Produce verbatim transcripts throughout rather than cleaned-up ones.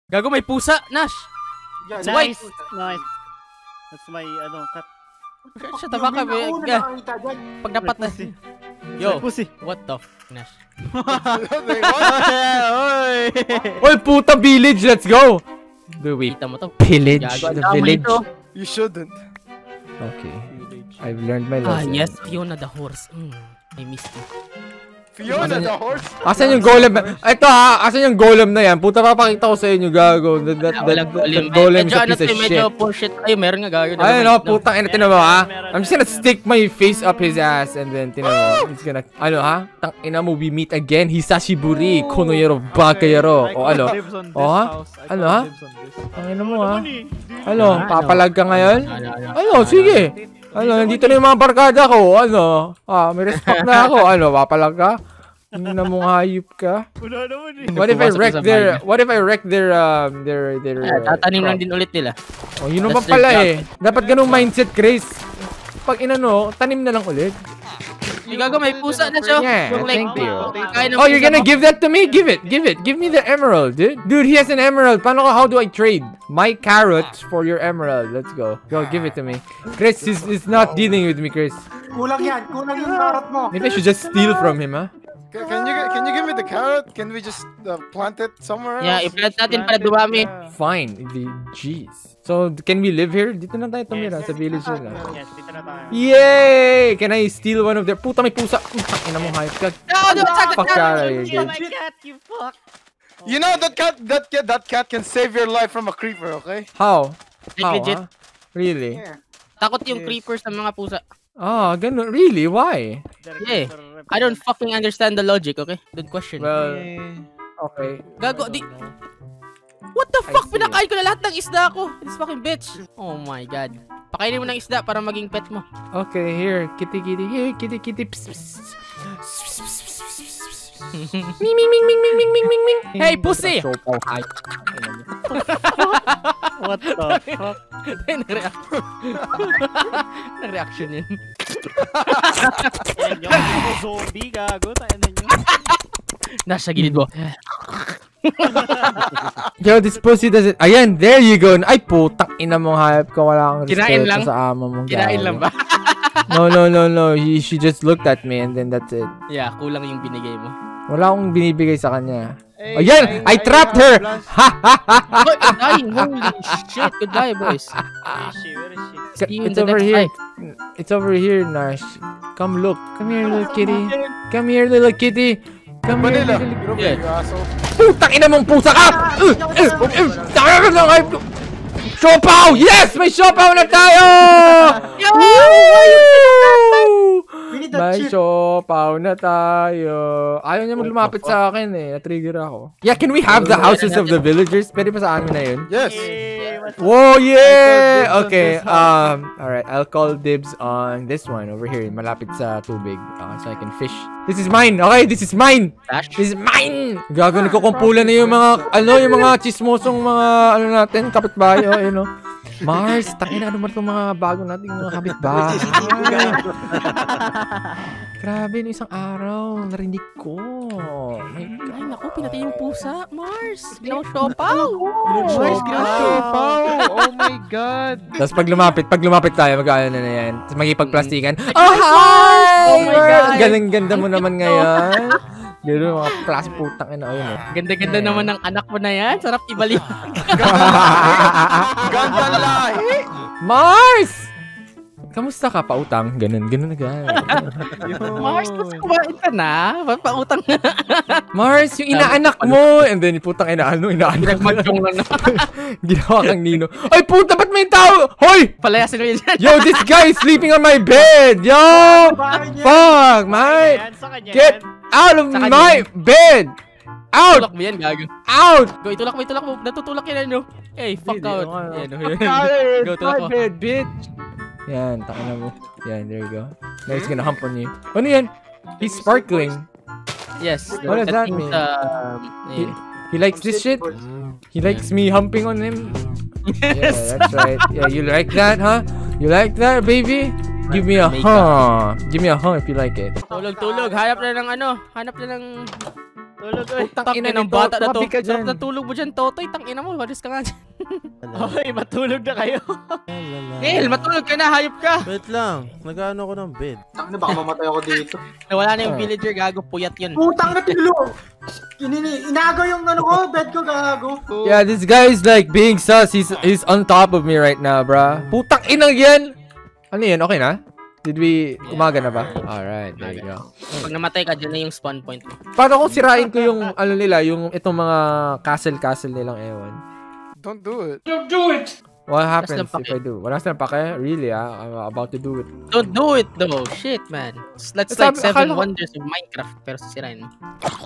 Gago, may pusa, Nash. Yeah, It's white. Nice. That's my, ano, cut. Siya, taba ka, be. Pag dapat na. Yo, pussy. What the f, Nash? Oy, puta village, let's go! Do we Kita mo to? pillage Gago, the tama village? ito. You shouldn't. Okay, I've learned my Ah, lesson. yes, Fiona the horse. Mm, I missed you. Fiona the horse? Asan yung golem? Ito ha, asan yung golem na yan? Puta, papakita ko sa inyo, gago. That, that, that, Walang that, golem. that golem Medyo sa ano piece of to, medyo shit. bullshit. Ay, meron nga gago. Ayun o, putang ina, tinan mo ha? I'm just gonna stick my face up his ass and then, tinan mo, he's gonna, ano ha? Tang ina mo, we meet again, Hisashiburi, Konoyero, Bakayero. O ano? O ha? Ano ha? Tang ina mo ha? Ano, papalag ka ngayon? Ano, sige. Ano, nandito na yung mga barkada ko. Ano, ah, may respect na ako. Ano, papalag ka? Ano na mong hayop ka? Wala naman eh. What if I wreck their, what if I wreck their, um, their, their, Ah, tatanim lang din ulit nila. oh, yun naman pala eh. Dapat ganung mindset, Chris. Pag inano, tanim na lang ulit. Ay, gago, may pusa na siya. Yeah, Yung like, thank you. kain ng Oh, you're pusa gonna mo. give that to me? Give it, give it. Give me the emerald, dude. Dude, he has an emerald. Paano ko, how do I trade? My carrots for your emerald. Let's go. Go, give it to me. Chris is, is not dealing with me, Chris. Kulang yan. Kulang yung carrot mo. Maybe I should just steal from him, huh? Can, can you can you give me the carrot? Can we just uh, plant it somewhere Yeah, else? i-plant natin para dumami. Fine. The jeez. So, can we live here? Dito na tayo tumira sa village nila. Yes, dito na tayo. Yay! Can I steal one of their... Puta, may pusa. Putang ina mo, hype ka. No, no, Fuck out of here, Oh dude. my god, you fuck. You know that cat that cat that cat can save your life from a creeper, okay? How? How, Legit. huh? Really? Takot yung creepers ng mga pusa. Ah, ganun. Really? Why? Yeah. I don't fucking understand the logic, okay? Good question. Well, okay. Gago, di... What the I fuck? see. Pinakain ko na lahat ng isda ko. This fucking bitch. Oh my god. Pakainin mo ng isda para maging pet mo. Okay, here. Kitty, kitty. Here, kitty, kitty. Psst, psst. Psst, psst, psst, psst, psst. Ming, ming, ming, ming, ming, ming, ming, ming, ming. Hey, pussy! What the fuck? Nag-reaction. Nag-reaction yun. Yan yung mga zombie, gago. Tayo na nyo. Nasa gilid mo. Yo, this pussy doesn't... Ayan, there you go. Ay, putang ina mong hayop ka. Wala kang Kinain respeto lang? sa ama mong Kinain gago. lang ba? No, no, no, no. He, she just looked at me and then that's it. Yeah, kulang yung binigay mo. Wala akong binibigay sa kanya. Hey, Ayan! I trapped her! Ha, ha, ha, ha! Boy, I'm dying. Holy shit. Goodbye, boys. Where is she? Where is she? See you in It's the over next here. life. It's over here, Nash. Come look. Come here, little kitty. Come here, little kitty. Come here, Manila, little... get over Yeah. here, you asshole. Putang ina mong pusa ka! Uh, uh, uh, Taka ng hype ko! Siopaw! Yes! May siopaw na tayo! Yo! We need that May chip. siopaw na tayo. Ayaw niya lumapit sa akin eh. Na-trigger ako. Yeah, can we have the houses of the villagers? Pwede pa sa amin na yun? Yes. Hey, what's Whoa, yeah! on Okay, this house. um, alright. I'll call dibs on this one over here. Malapit sa tubig. Uh, so I can fish. This is mine! Okay, this is mine! Dash? This is mine! Gago, nagkukumpulan na yung mga, ano, yung mga chismosong mga, ano natin, kapitbahay, oh, you know. Mars, tangina, ano ba itong mga bago nating mga kapitbahay? Grabe, no isang araw, narinig ko. My God. Ay, naku, pinatay yung pusa. Mars, ginawa siopaw. Mars, siopaw. Oh my god. Tapos pag lumapit, pag lumapit tayo, mag-ano na na yan. Tapos magipagplastikan. Oh, hi! Oh my God. Galing-ganda mo naman ngayon. Gano'n, mga klase putang ina. Ayun, eh. Ganda-ganda naman ng anak mo na yan. Sarap ibalik. Ganda lahi. Mars! Kamusta ka? Pautang? Ganun, ganun na ganun. Mars, mas kumain ka na. Ba't pautang na? Mars, yung inaanak mo! And then, putang ina, ano, inaanak mo. Nagmadyong lang na. Ginawa kang nino. Ay, puta, ba't may tao? Hoy! Palayasin mo yan dyan. Yo, this guy is sleeping on my bed! Yo! Fuck, mate! Yan, sa kanya Get yan. out of Sa kanya my bed! Out! Tulak mo yan, gago. Out! Go, itulak mo, itulak mo. Natutulak yan, ano. Hey, fuck Hindi, out. ano, ano. Yan, Out Go, of tulak my mo. bed, bitch! Yan, takina mo. Yan, there you go. Now he's gonna hump on you. Ano yan? He's sparkling. Yes. What does that means, mean? um, He, ayun. he likes this shit? He likes me humping on him? Yeah, that's right. Yeah, you like that, huh? You like that, baby? Give me a huh. Give me a huh if you like it. Tulog, tulog. Hanap na ng ano. Hanap na ng Tulog oy. Putang ina ng nito. bata na to. Tumabi ka Sarap dyan. na tulog mo dyan, Totoy. Tang ina mo, walis ka nga dyan. Okay, matulog na kayo. Neil, matulog ka na, hayop ka. Wait lang. Nag-ano ako ng bed. Tang na, baka mamatay ako dito. Nawala na yung villager, gago, puyat yun. Putang na tilo! Inini, inaagaw yung ano ko, bed ko gago. Yeah, this guy is like being sus. He's, he's on top of me right now, bruh. Putang inang yan! Ano yan? Okay na? Did we... Umaga na ba? Alright, there you go. Pag namatay ka, dyan na yung spawn point mo. Paano kung sirain ko yung, ano nila, yung itong mga castle-castle nilang ewan? Don't do it. What happens Wala silang if I do? Wala silang pake? Really, ah? I'm about to do it. Don't do it though. Shit, man. That's Sabi- like seven akala ko- wonders of Minecraft, pero sisirain mo.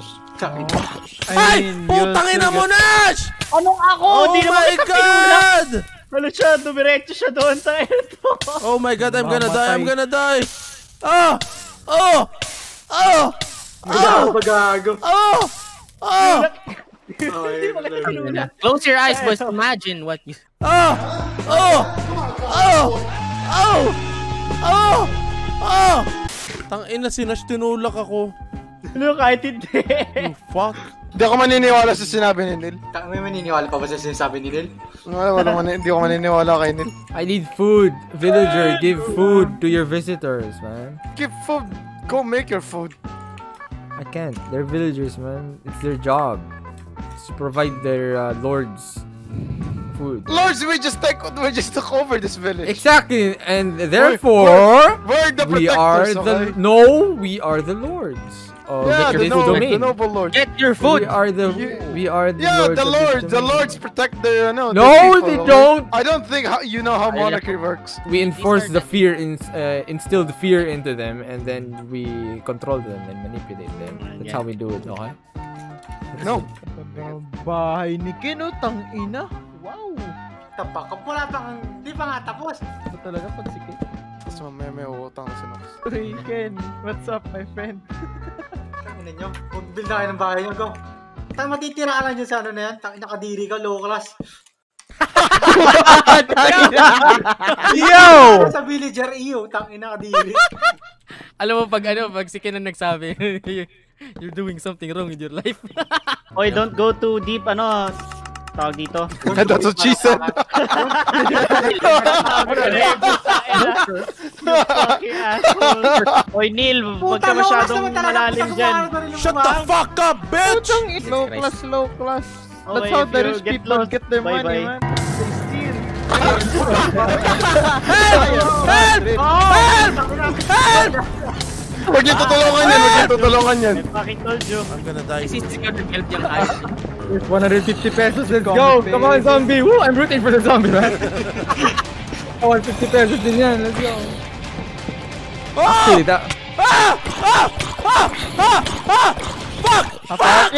Ay! Putang ina mo, Nash! Anong ako? Oh Di naman my kita pinulak. God! Ano siya? Dumiretso siya doon sa ito. Oh my God, I'm gonna die, I'm gonna die! Ah! Oh! Oh! Gago ba gago? Oh! Oh! Hindi mo kita pinulak. Close your eyes, boys. Imagine what you... Oh! Oh! Oh! Oh! Oh! Oh! Tang ina, si Nash, tinulak ako. Ano kahit hindi. Oh, fuck. Hindi ako maniniwala sa sinabi ni Neil. Tang may maniniwala pa ba sa sinasabi ni Neil? Wala, wala, mani- hindi ako maniniwala kay Neil. I need food. Villager, give food to your visitors, man. Give food. Go make your food. I can't. They're villagers, man. It's their job. To provide their uh, lords food. Lords, we just take, we just took over this village. Exactly, and therefore, We're the we are protectors, the okay? no, we are the lords of Yeah, the, this no, domain. the noble lords. Get your We food! are the You- we are the Yeah, lords the of this lords, the domain. lords protect their, no. No, they don't. I don't think how, you know how monarchy works. We enforce are the fear, in, uh, instill the fear into them, and then we control them and manipulate them. That's how we do it, okay? No. Bahay ni Ken, oh, tangina. Wow. Tapak, wala pang, di pa nga tapos. Ito talaga pag si Ken. Tapos mamaya may utang si Nox. Hey Ken, what's up my friend? Tangina nyo, mag-build na kayo ng bahay nyo, go. Tang matitira ka lang dyan sa ano na yan, tang nakadiri ka, low class. Yo! Sa villager, iyo, tang ina kadiri. Alam mo, pag ano, pag si Ken ang nagsabi, you're doing something wrong with your life. Oy, don't go too deep, ano, tawag dito. That's what she said. Oy, Neil, huwag ka masyadong malalim dyan. Shut the fuck up, bitch! Low class, low class. That's Okay, how the rich people get their bye money, bye. Man. Huwag niyo tutulungan yan, huwag niyo tutulungan yan. I fucking told you. I'm gonna die. This is gonna help yung eyes. one hundred fifty pesos, let's go! Come on, zombie! Woo! I'm rooting for the zombie, man! one hundred fifty pesos din yan, let's go! Actually, that... Ah! Ah! Ah! Ah! Ah! Fuck! Fuck!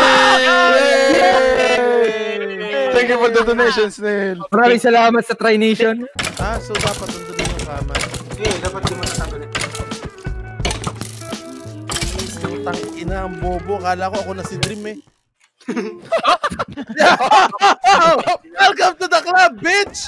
Thank you for the donations, Neil. Maraming salamat sa Tri Nation. Ah, so dapat nandun din yung kama. Eh, dapat di mo natanggalin. Putang ina ang bobo. Kala ko ako na si Dream eh. Welcome to the club, bitch!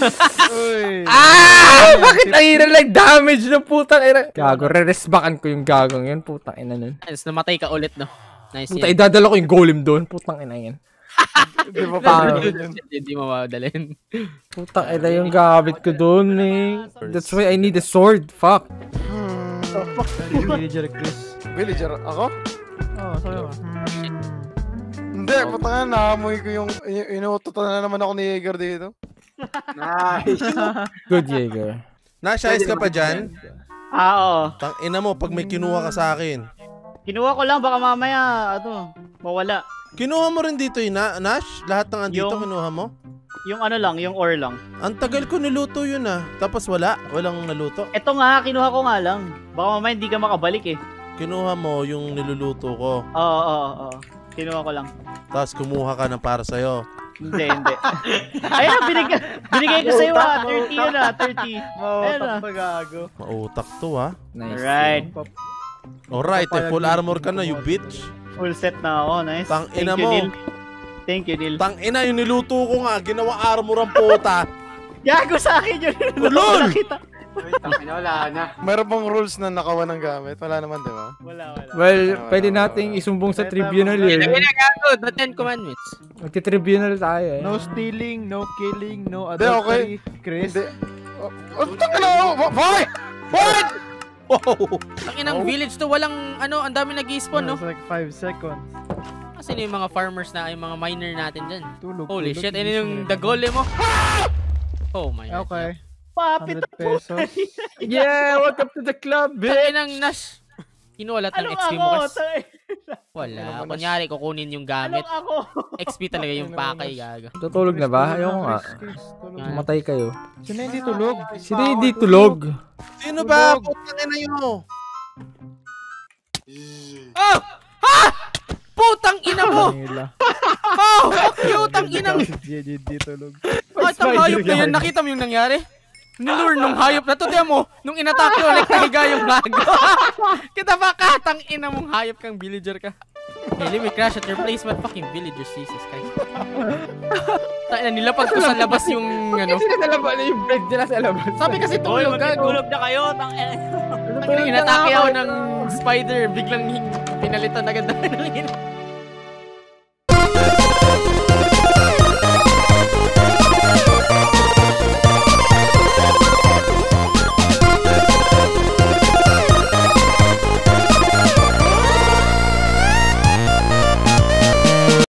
Ah! Bakit ang hirap like damage ng putang ina? Gago, re-resbackan ko yung gagong yun. Putang ina nun. Tapos namatay ka ulit, no? Nice Puta, yan. idadala ko yung golem doon. Putang ina yan. Di ba Paano? Hindi mo mawadalhin. Putang ina yung gamit ko doon eh. That's why I need a sword. Fuck. Villager Chris. Villager, ako? Oh, sorry. Hindi, puta nga, naamoy ko yung, y- inuutotan na naman ako ni Jaeger dito. Nice. Good Jaeger. Nash, ayos ka pa dyan? Ah, oo. Tang ina mo pag may kinuha ka sa akin. Kinuha ko lang, baka mamaya, ano, mawala. Kinuha mo rin dito yung na Nash? Lahat ng andito Yung- kinuha mo? Yung ano lang, yung ore lang. Ang tagal ko niluto yun ah. Tapos wala. Walang naluto. Ito nga, kinuha ko nga lang. Baka mamaya hindi ka makabalik eh. Kinuha mo yung niluluto ko. Oo, oo, oo. Kinuha ko lang. Tapos kumuha ka ng para sa'yo. Hindi, hindi. Ayan, binigay, binigay ko sa'yo ah. thirty yun ah, thirty. Ayan ah. Mautak to ah. Nice. Alright. Alright, eh, full armor ka na, you bitch. Full set na ako, nice. Tang Thank ina you, mo. Neil. Thank you, Neil. Tang ina, yung niluto ko nga, ginawa armor ang puta. Gago sa akin yun. Ulol! Nakita. Ay, tangina, wala na. Meron bang rules na nakawan ng gamit? Wala naman, di ba? Wala, wala. Well, Wala, pwede wala, nating wala. isumbong sa Pwede tribunal tayo- yun. Lagyan na gago, the Ten Commandments. Magti-tribunal tayo eh. No stealing, no killing, no Hindi, okay. adultery. Chris? Hindi. Oh, oh, tangina, oh, boy! Boy! Wow! Ang inang village to, walang ano, ang dami nag-spawn, no? It's like five seconds. Kasi yung mga farmers na, yung mga miner natin dyan. Tulog. Holy tulog, shit, gising ano yung na the rin. golem mo? Oh my god. Okay. Papit one hundred pesos. Yeah, welcome to the club, bitch! Tangin ang Nash. Kinuha lahat ng Anong X P ako? mo kas. Tay- Wala. Ano ba, Kunyari, kukunin yung gamit. Anong ako? X P talaga yung pakay, gaga. Tutulog na ba? Ayoko nga. Chris, Chris, tulog. Yan. Matay kayo. Sino hindi tulog? Sino hindi tulog? Sino ba? Putang ina yun. Oh! Ha! Putang ina mo! Nila. Oh! Cute ang inang! Si hindi tulog. Oh, itong hayop na yun. Nakita mo yung nangyari? Nilure nung hayop na to. Tiyan mo, nung inatake ulit, nahiga yung gago. Kita ba ka? Tang ina mong hayop kang villager ka. Hey, let me crash at your place, but fucking villagers, Jesus Christ. Tangina, nilapag ko sa labas yung ano. Kasi nasa labas na yung bread nila sa labas. Sabi kasi tulog gago. Tulog na kayo, tangina. Tangina, inatake ako ng spider. Biglang hing- pinalitan agad na.